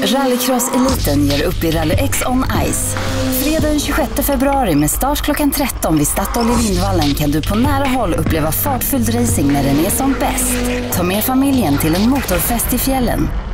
Rallycross-eliten ger upp i Rally X on Ice. Fredag den 26 februari med start klockan 13 vid Statoil i Lindvallen kan du på nära håll uppleva fartfylld racing när den är som bäst. Ta med familjen till en motorfest i fjällen.